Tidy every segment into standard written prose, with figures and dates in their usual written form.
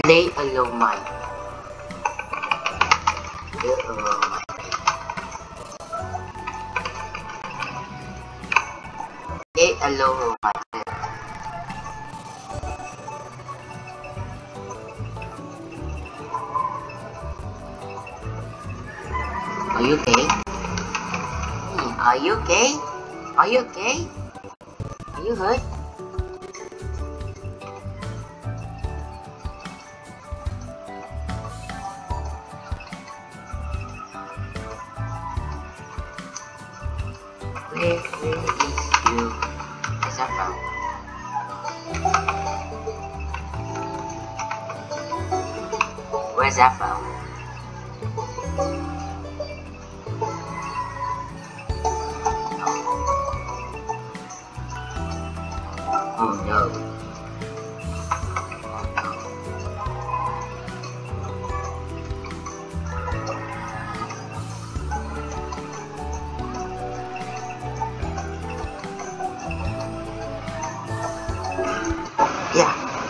Play alone mine. Play alone mine. Play alone mine. Are you okay? Are you okay? Are you okay? Are you hurt? Where is you? Where's that from? Where's that from? Oh no. Yeah.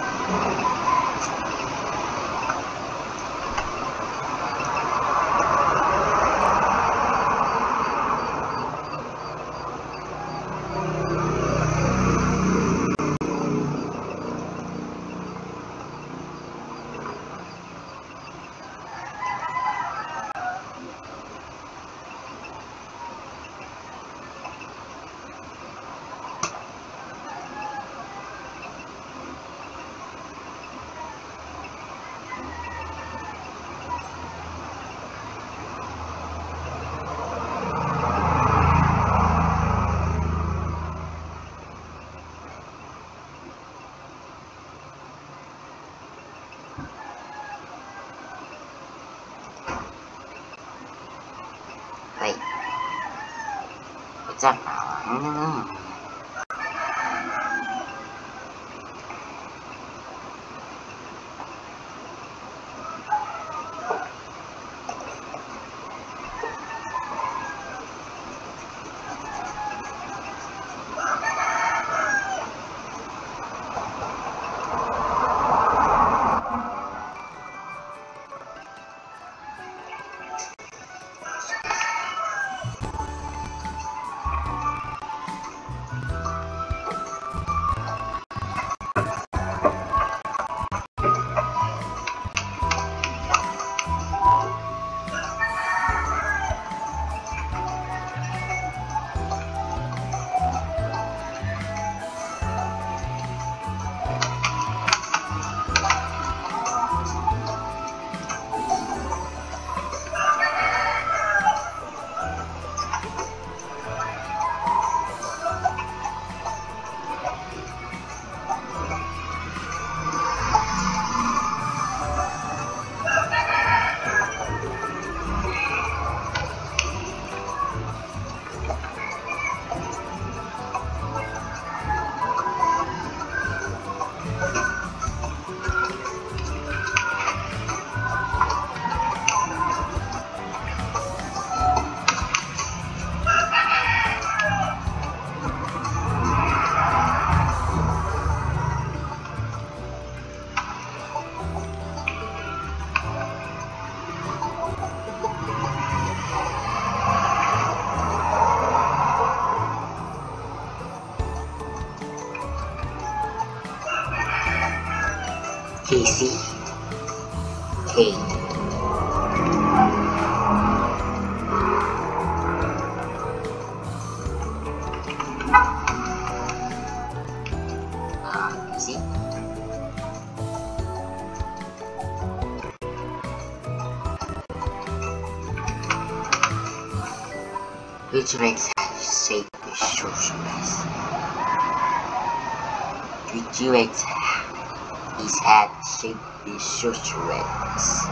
Wait. What's that from? Casey. Kate. Casey. Which makes shape the socialist. Which makes his head shape the socialist.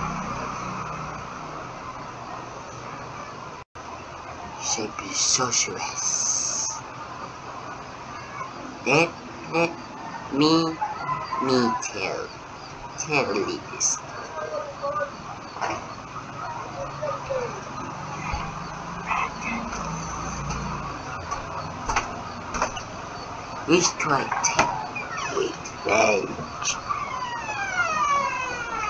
Shape the socialist. Let me tell you this. We try to take revenge.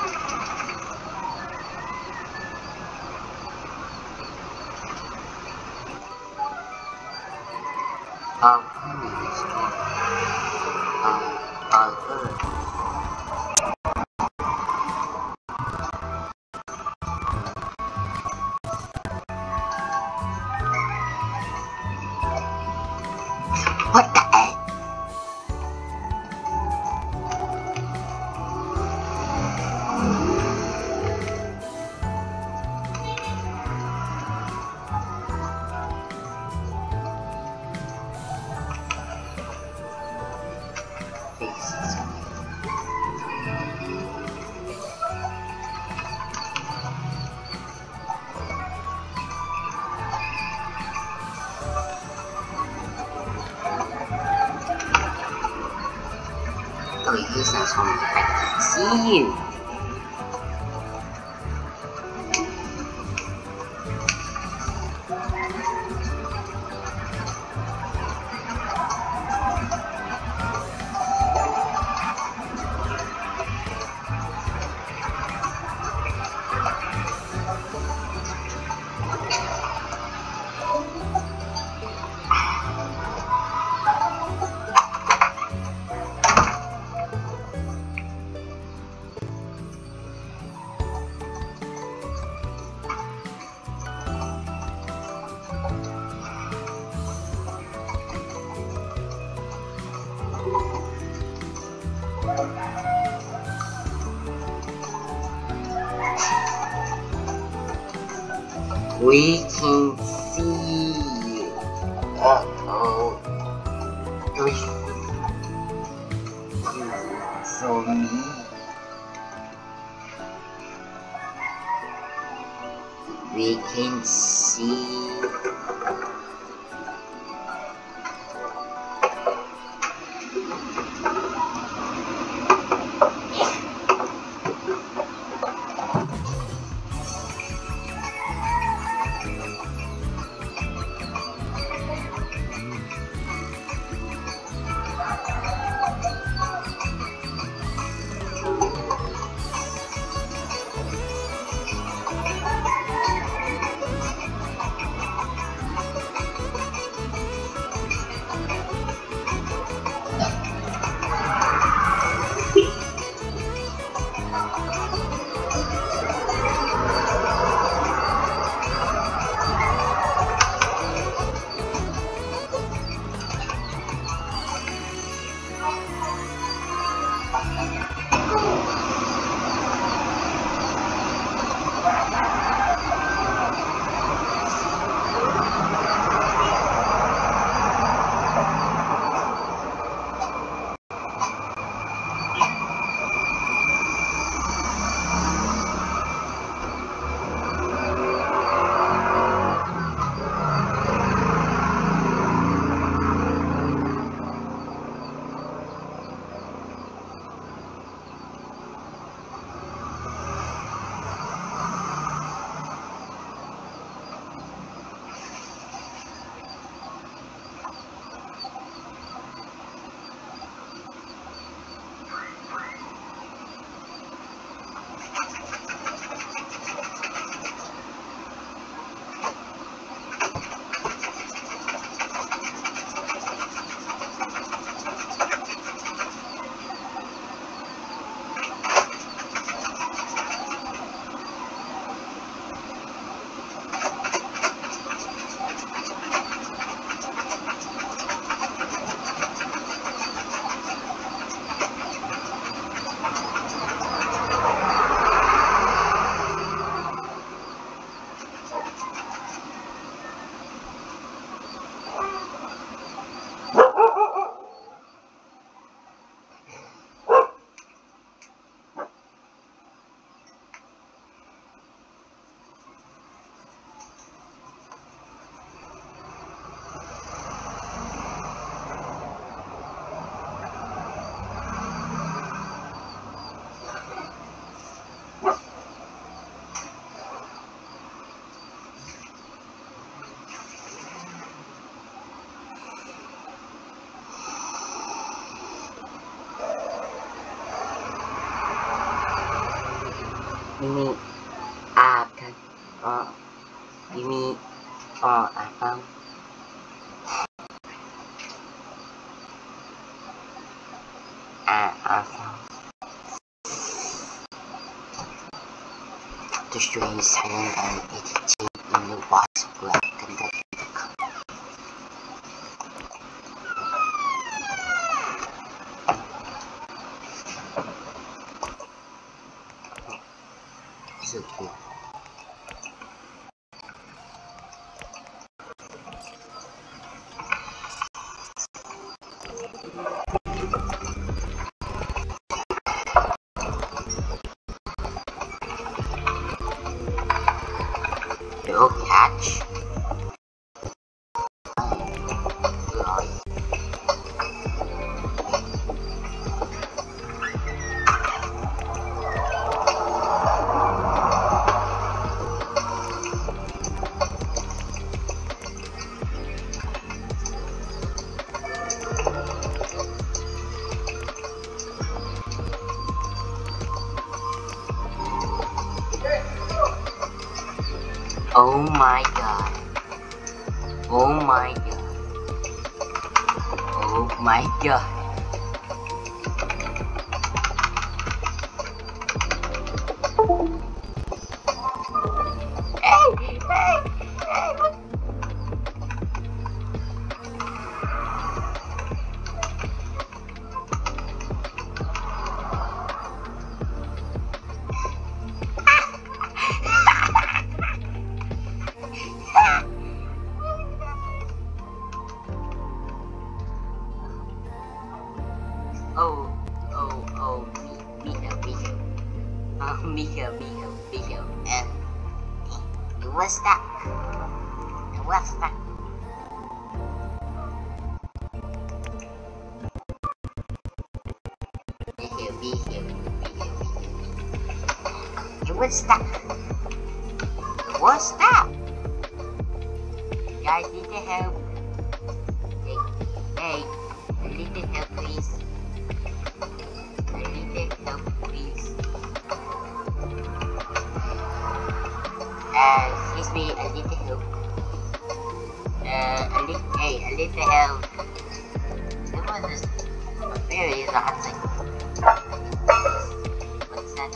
zombie. I can see you. We can see you. Uh-oh. You so mean. We can see. Mimi akan Mimi akan destroy silent and editing in the wasp black and the so cool. Little catch. Oh my god. Oh my god. Oh my god. Hey, hey, hey. Oh, Mika. Oh, Mika. And you was stuck. I was stuck. Be here. You was stuck. You was stuck. Guys, need to help. Hey, I need to help, please. I need to help, please. Excuse me, I need to help. I need to help. Someone is very exhausting. What's that?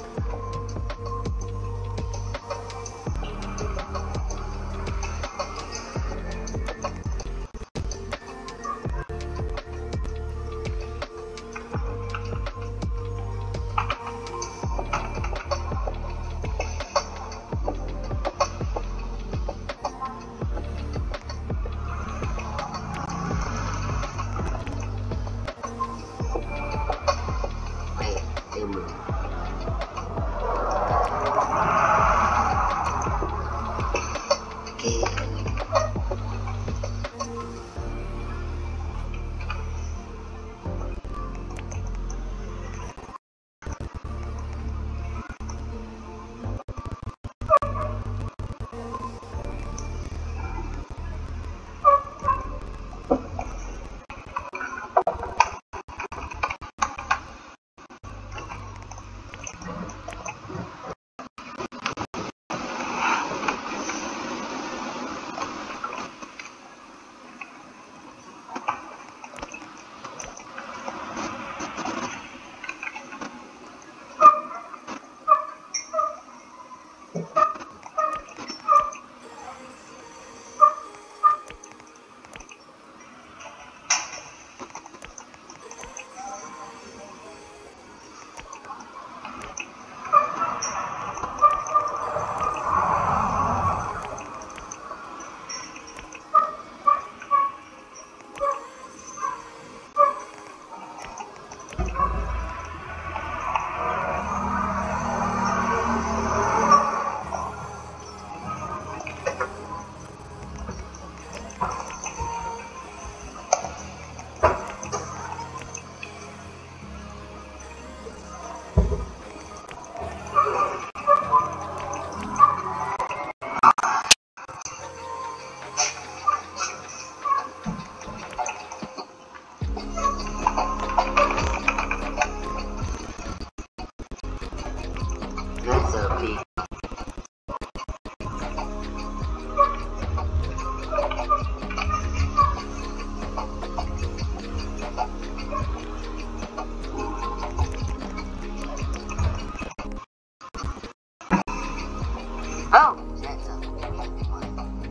Oh, that's a big one.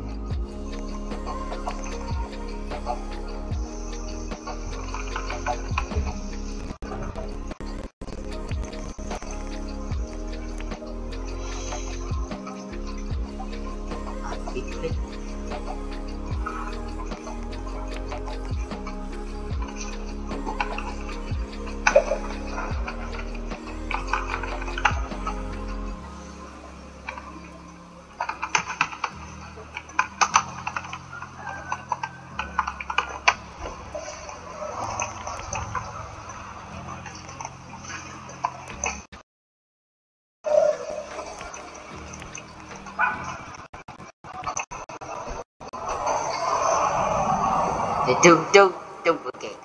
Don't forget.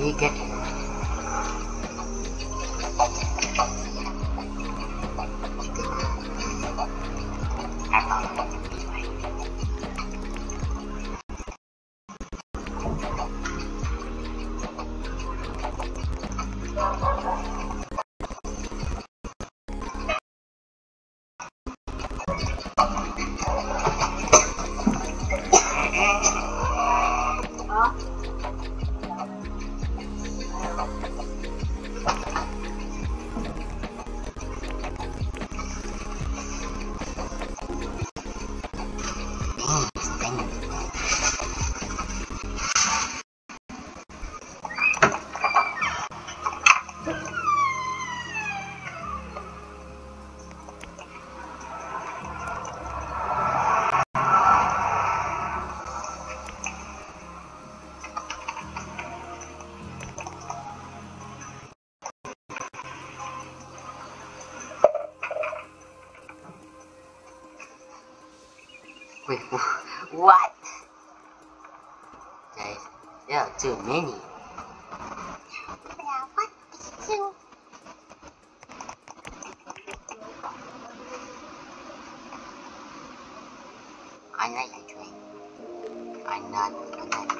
you get it? Wait, what? There are too many. I'm not enjoying. I'm not enjoying.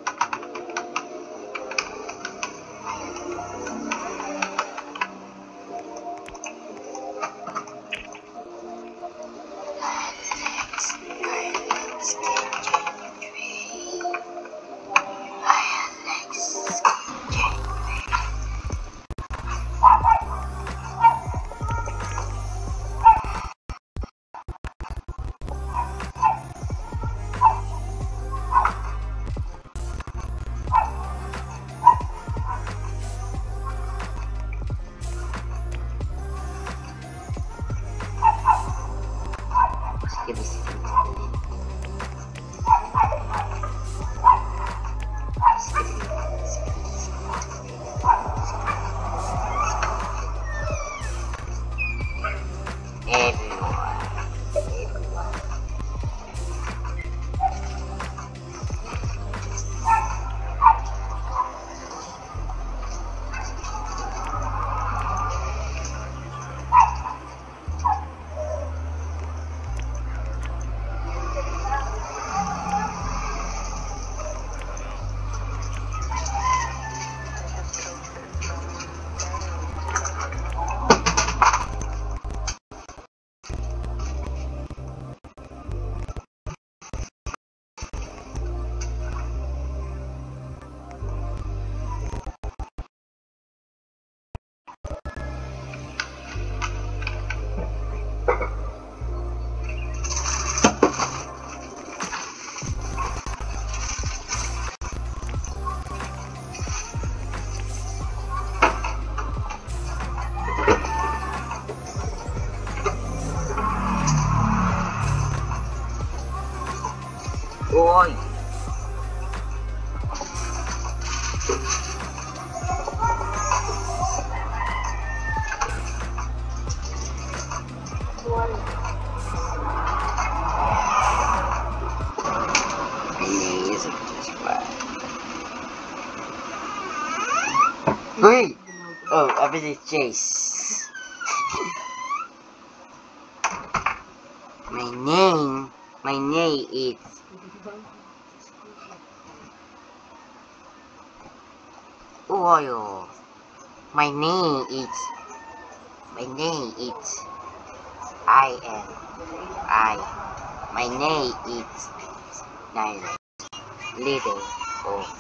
Give me Oi! Wait! Oh, I believe Chase. My name is... Oil. My name is... My name is... Nyla. Little of...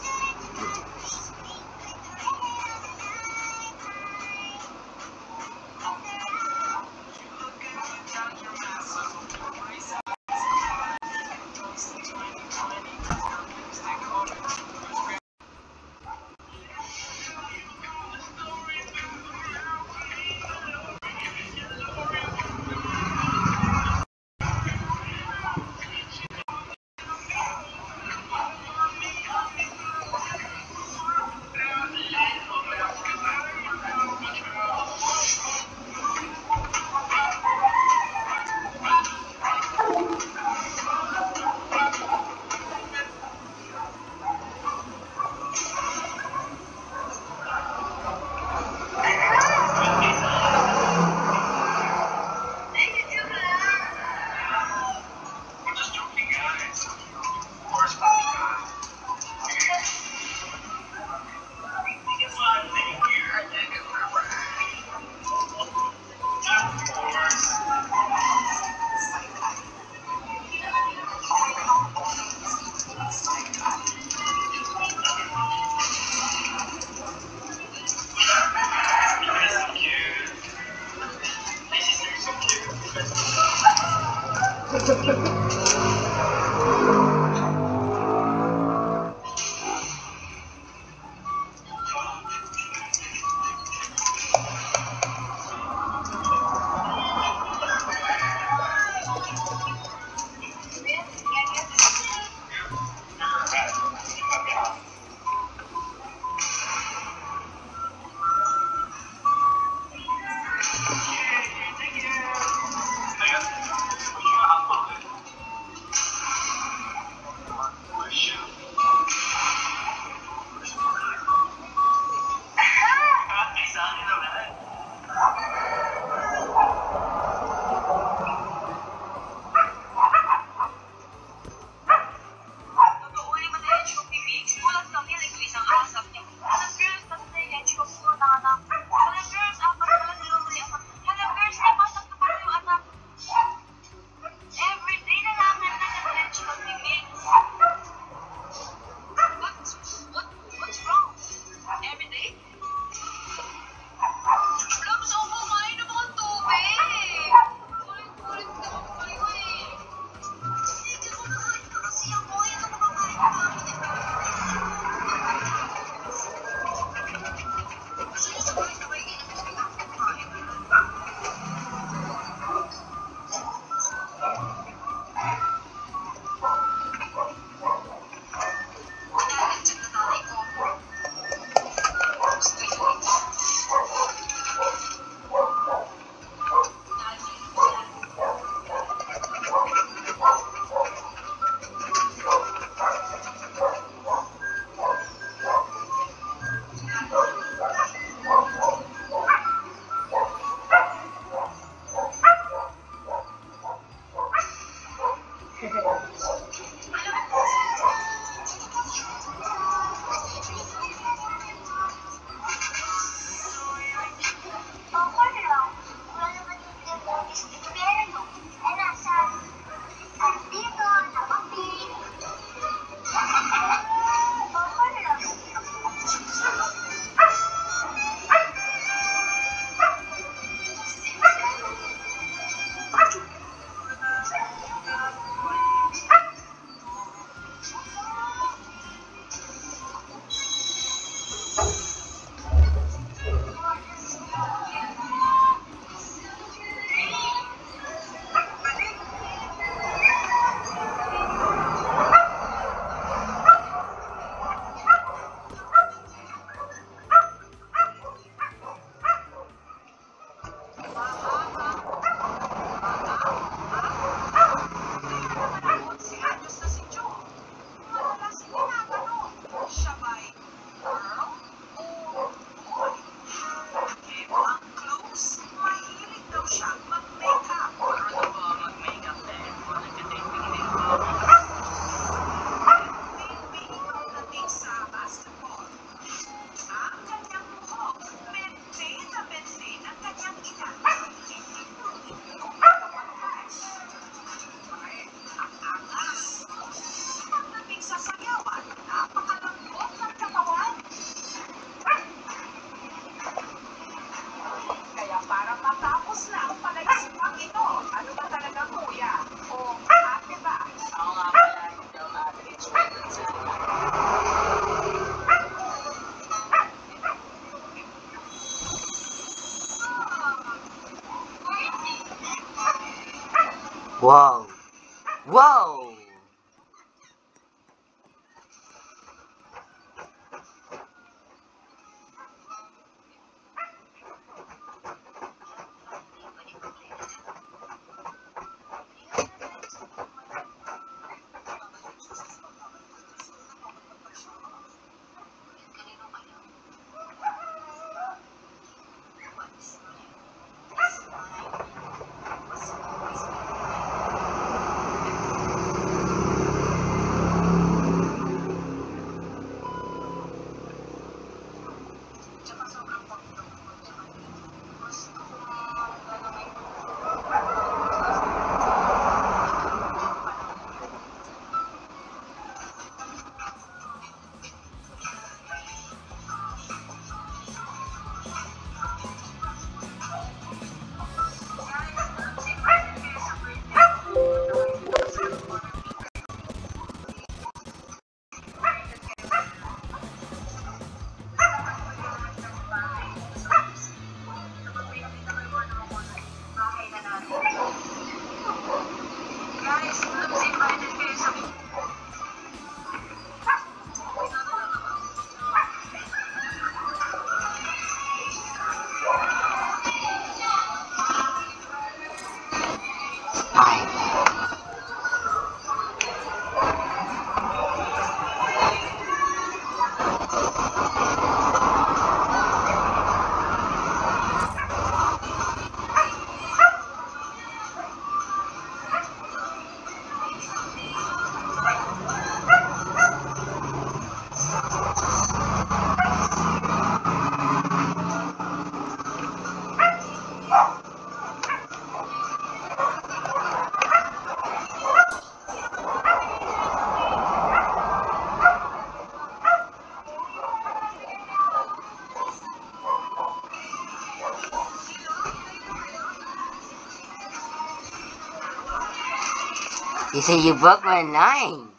You say you broke my line.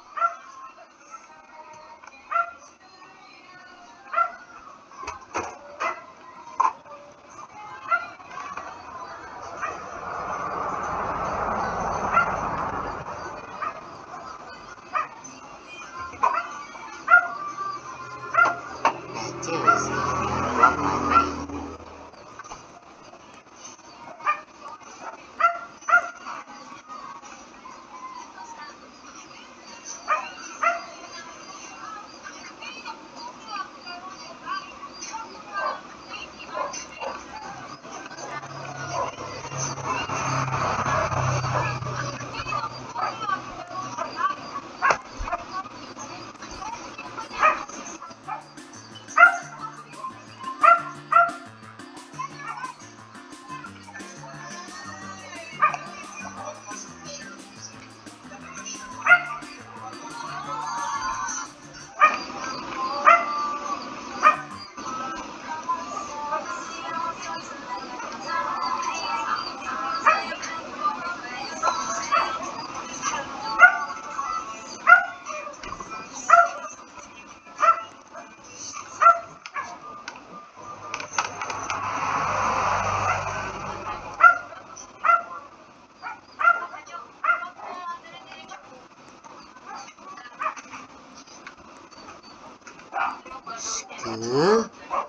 Seriously, you broke my line. Huh?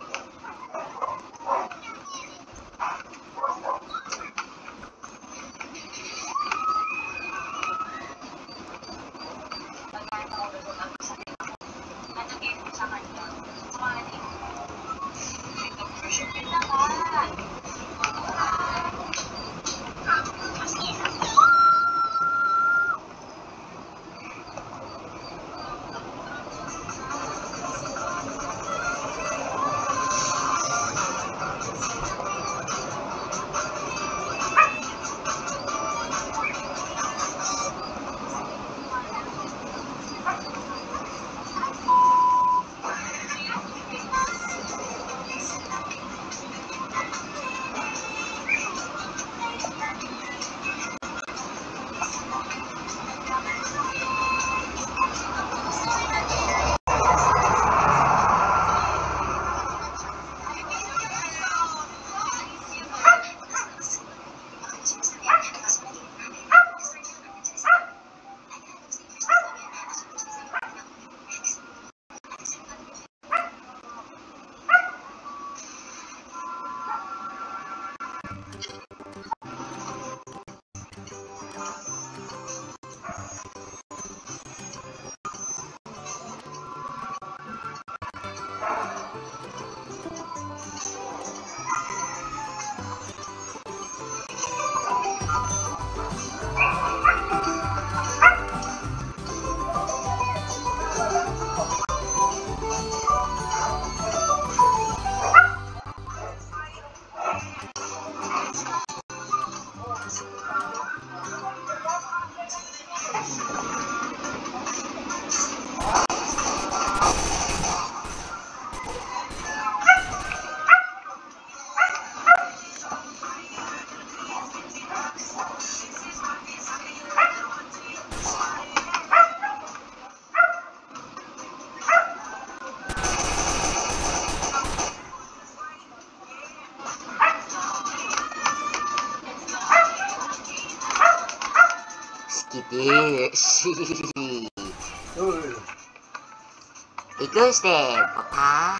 Ikut step, Papa.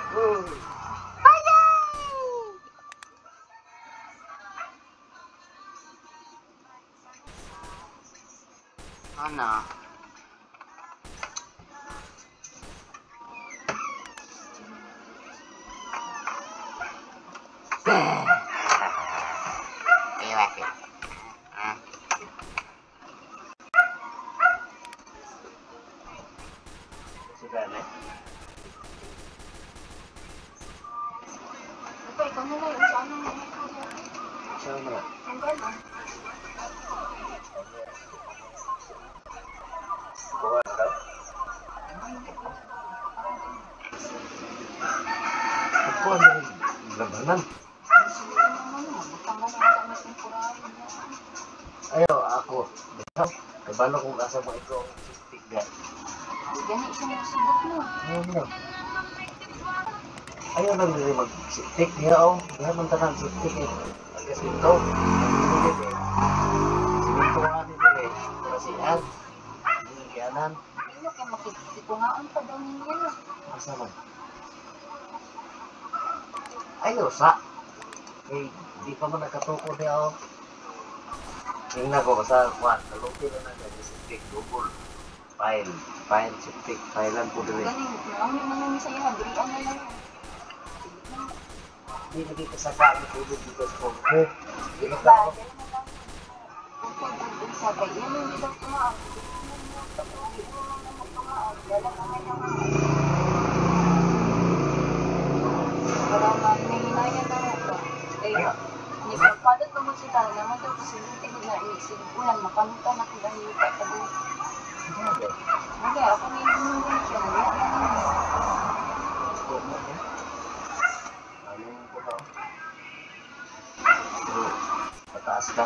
Mana? Sudah, Nek. Apa ikaw na lang sa ano? Sana. Hanggang na. Bukan daw. Ako ano labanan. Ayo, ako. asa mo ito ang siptik niya. Gani siya nasubok mo. Ayaw lang din mag-siptik niya o. Kaya man tanang siptik eh. Agkas ito. Siminto nga din eh. Kasihan. Hingganan. Ano kaya makikitikungaan pa daw ninyo na. Asa man? Ayaw sa. Eh, di pa man nakatukod niya o. Tingnan ko sa kwan. Kalungkin na nga siptik. Double. File, siptik. Filean po din eh. Galing, naamit mo namin sa iya. Birian na lang. Hindi lagi kasaka ang tulog dito sa kongko. Hindi na Diba? ako. Ganun na lang. Kung pwede sa kay yan yung ilang tumaak. Parang may hinayan na ako. Kaya, nagpapadot naman sila naman daw kasi hindi na isigbulan. Makamutan ako dahil yung kakabo. Okay, ako na yung nunod siya. Ayun po na. Pero, pataas ka.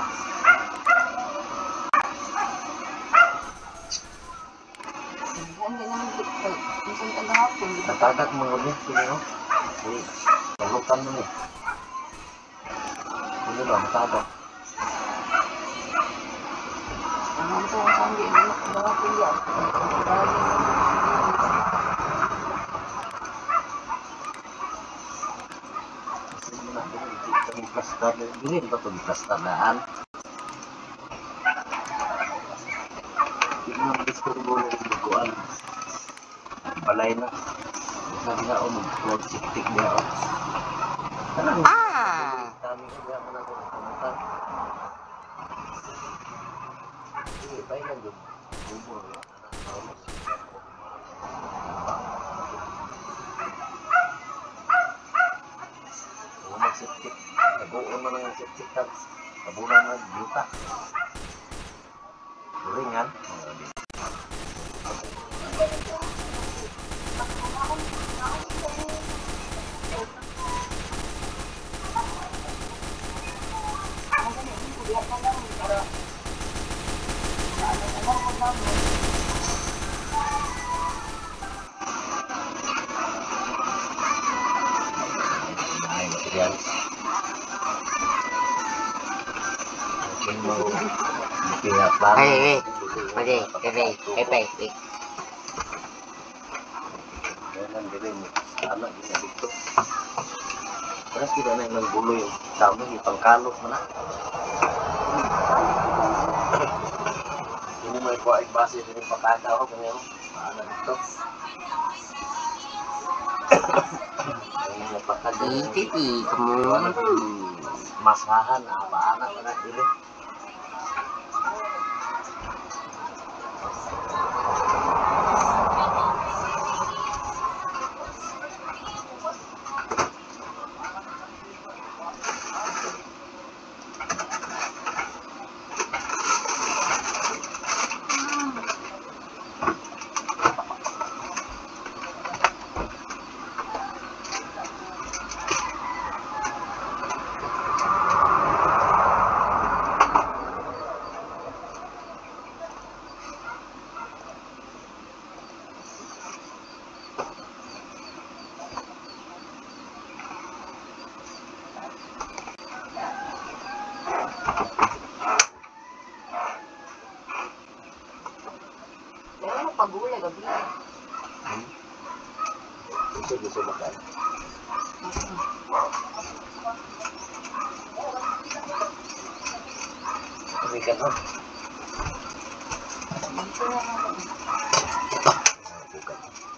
Buwan din naman dito. Minsan tagahapon. Natagak mo nga niya. Sige no? Sige. Palukan mo niya. Ano ba? Natagak. Ano ito ang sambi? Ano mga pilya? Sige mo na. Ito yung plastar. Hindi ba ito yung plastaraan? Hindi mo na disturbo na yung bukuan. Balay na. Sabi nga ako mag-siptik niya ako. Kami ko nga man ako nakamutan. Sige, tayo lang doon. Bubur. Kung mag-siptik, nabuon mo na yung siptik tab. Nabunan na yuta. Ringan. Ay, materialis. Okay mo. Pinaplan. Ay, pwede, pwede. Kailan din mo. Ano, hindi dito. Terus kita na yung gulo yung tao na yung pangkalot mo na. Hindi mo ikuha base din yung pagkata ko. Kanya mo, paano dito. Kaya mo pagkagawin. Titi, kamu. Masahan na, paano ka na dili. Pagulay, gabi. Gusto makan. Berikan ho. Dito na naman. Bukan.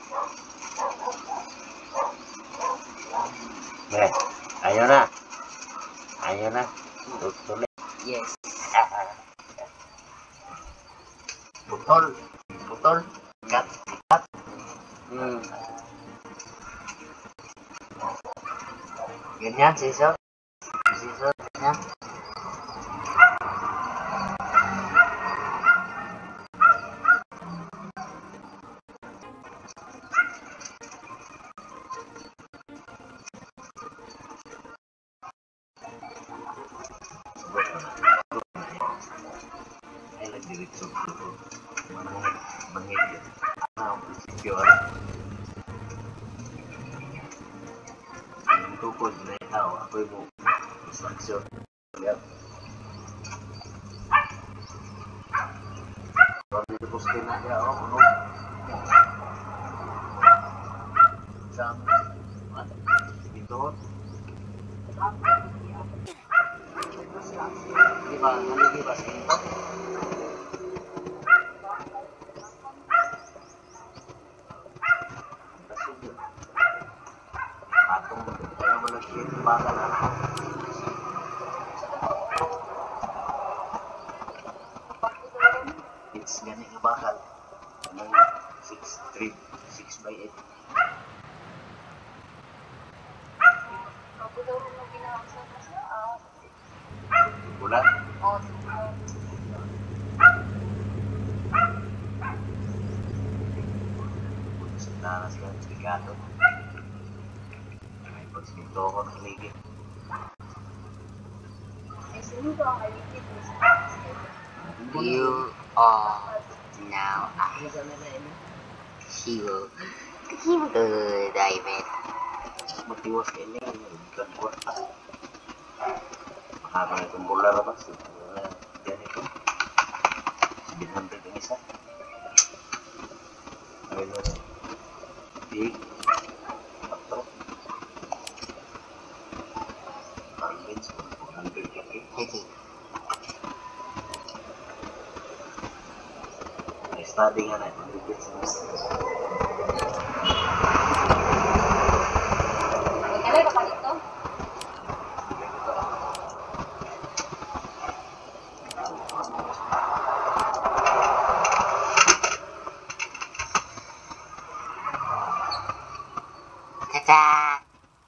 Ayo na. Ayo na. Tuloy. Yes. Putol. Putol. Cut. Cut. Ganyan, sisor. Sisor, ganyan. Ay, nagdiretso. Ang prinsipyo. Ang tukod na ikaw, ako'y mo instruction. Kaya, dito po sa natin ako, ano? Isang, dito. Di ba, haligi ba sa ito? Atong, kaya mo nagkita na ako. It's ganit yung bakal. Ng 6x8. Ako daw rin ang ginagawa sa Bulan. oh, Sentana siya ng sigato. May pagsinto ako ng ligid. ay sino ba ang aligid mo sa You are now a hero. Hero David. Matiwas ka ini. Bukan kuarta. Makakang itong bola labas. Yan ito. 700 yung isa. Ayun. Big. Patro. Carlins. 400 laki. Okay. May study nga na. Malipit sa mas. Magkala ba ka dito? Ta-da!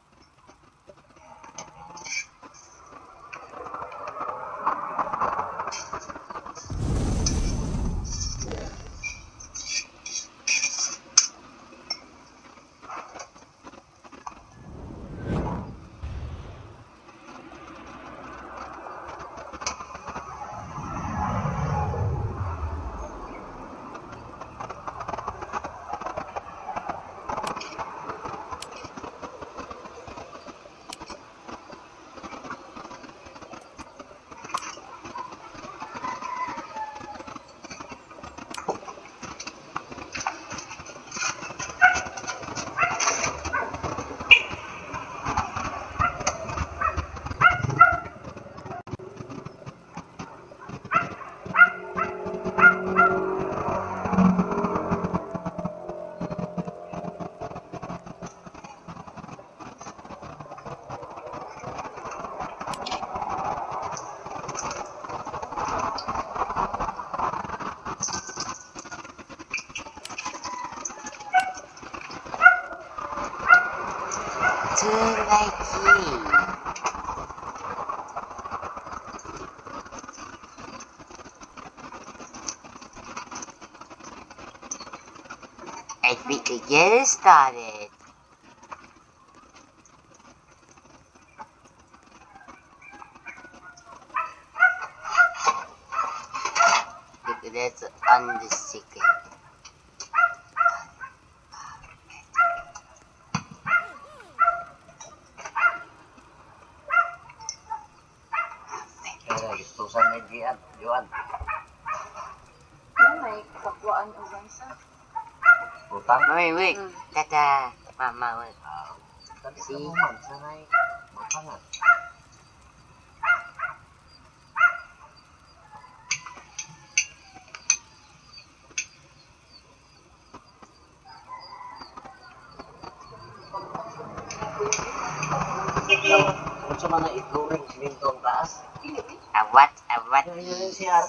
I think we get started. Look, that's on the second. Kaya gustusan na Joan. Ano may kakuhaan o bansa? Utang. Wait. Tata, Mama, wait. Tadi sa naman, sanay mapangat. Kung sa mga itluring, simintong taas. What? Yan siya.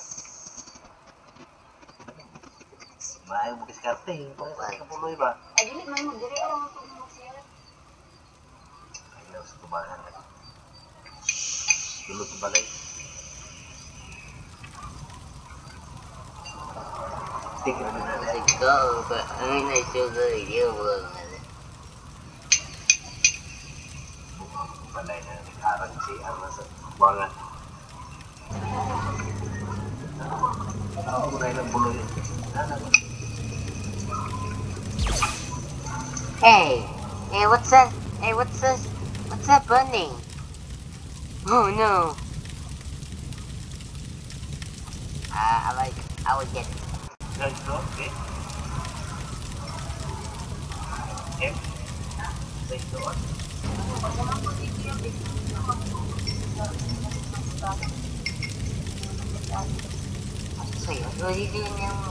Maayo mo diskarte, para sa kapuloy ba? Ay, dili man mo, dili ako mag-siya. Ayaw sa tubangan. Tulog sa balay. Stick na na. Let's go, but I'm not sure the video will. Balay na nag-arang siya sa tubangan. Ako na ilang buloy. Hey, hey, what's that? Hey, what's this? What's that burning? Oh no! I will get it. Let's go. Okay. Okay. Let's go on. So yun, ulitin yung...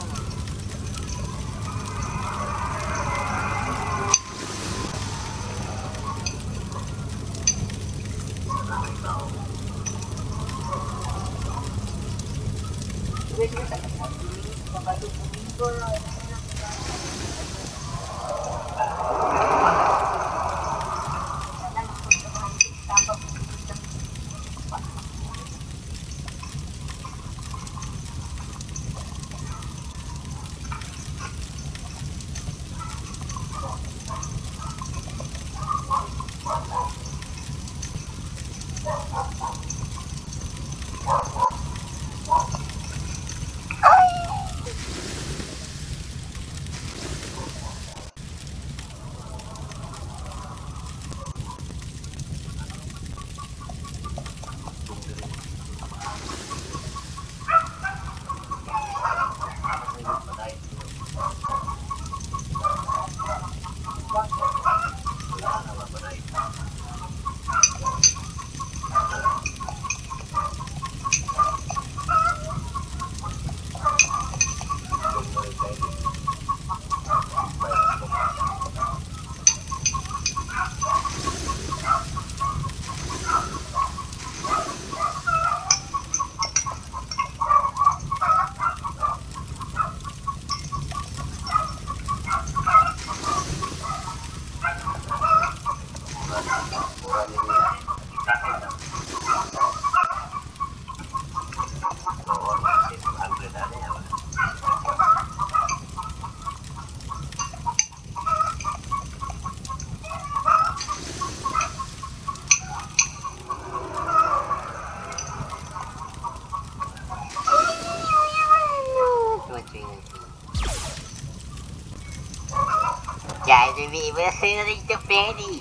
Guys, we'll be able to reach the ferry.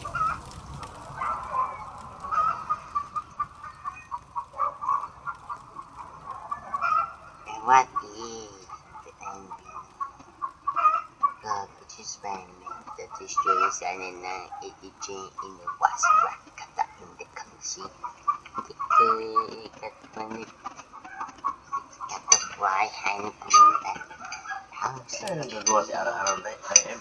And what is the ending? God, which is man that destroys an ATJ in the West Black Kata in the country. Kata fly high and blue at house. Saya nagagawa si araw-araw na IM.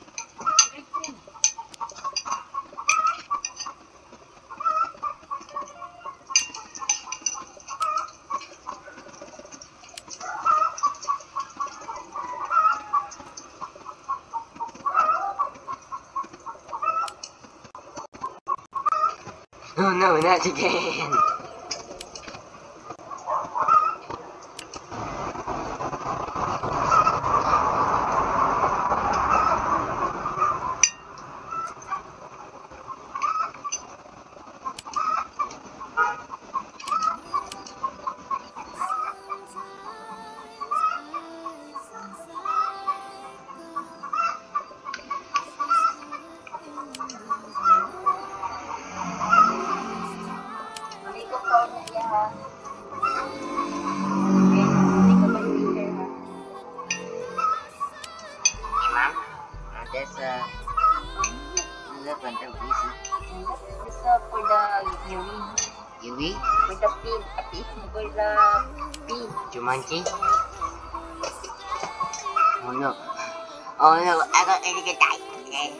Oh no, not again! There's a random easy. This for the urine. Yui, For the pin. For the pin. Jumanji. Oh no. Oh no, I got ready to die. Okay.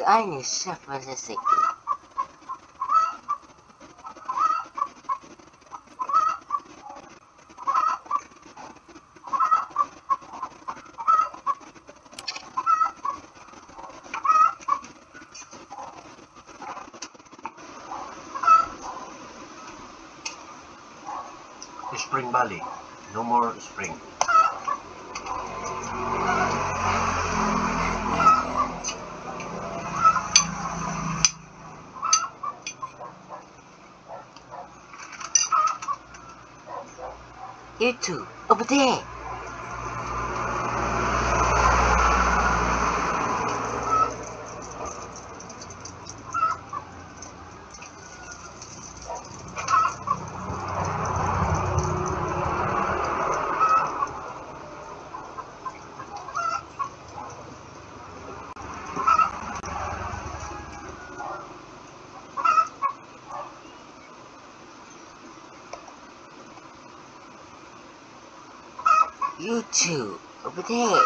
I suffer the sick. Spring Valley. No more spring. You two, over there. You two, over there.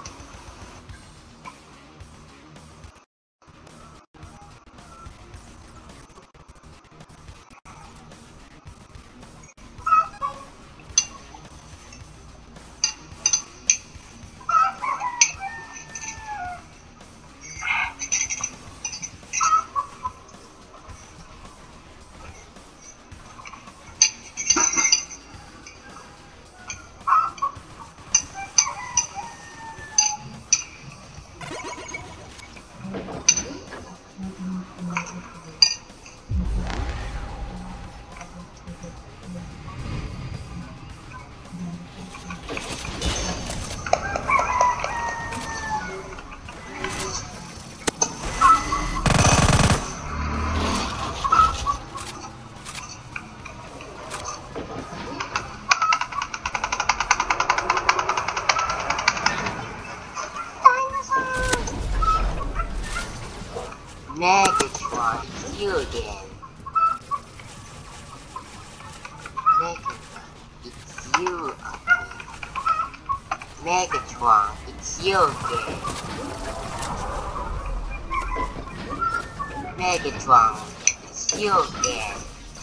Megatron, it's you again. Megatron, it's you again. Megatron, it's you again. Megatron, it's you again.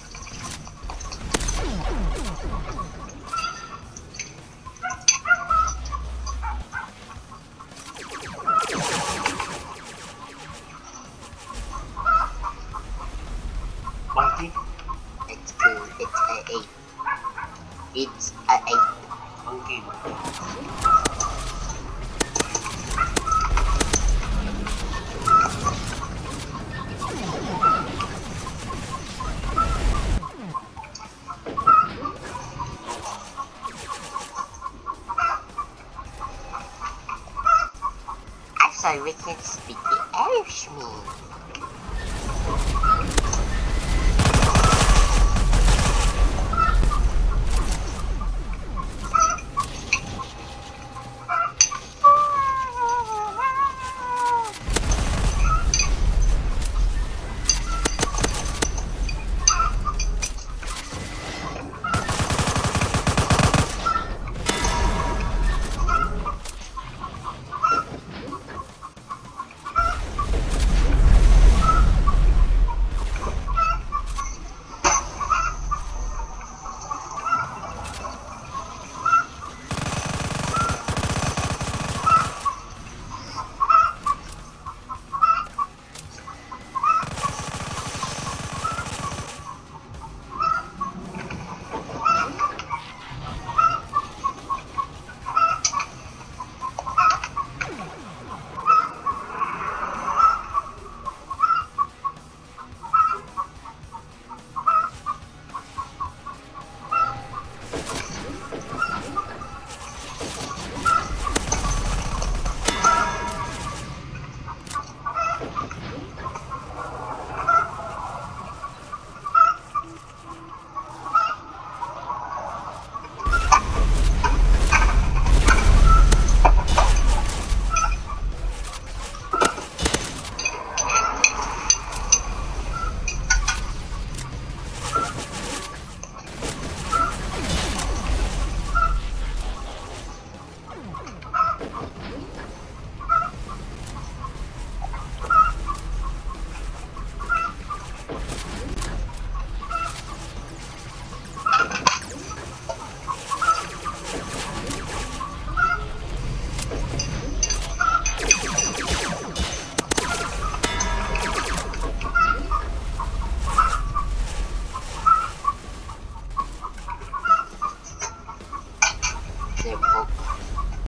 Monkey? It's cool, it's a 8. It's a 8. Monkey. I saw we can speak the Irishman.